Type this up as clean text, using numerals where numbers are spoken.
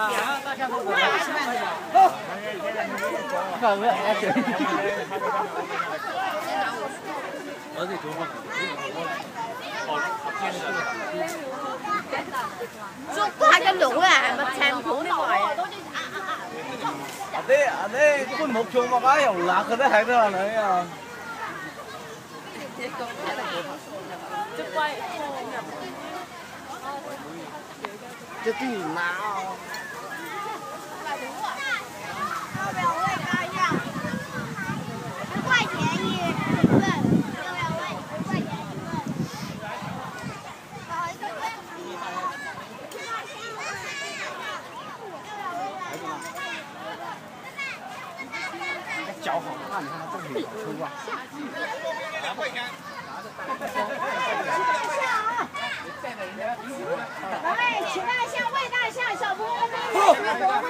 Hai cái lũ à, mà xem thủ đi ngoài. Ada pun mau cuma kaya lah kada hai đó này. Cái gì nào?脚好看，你看它这里粗啊！ 来，请大象喂大象，小朋友们。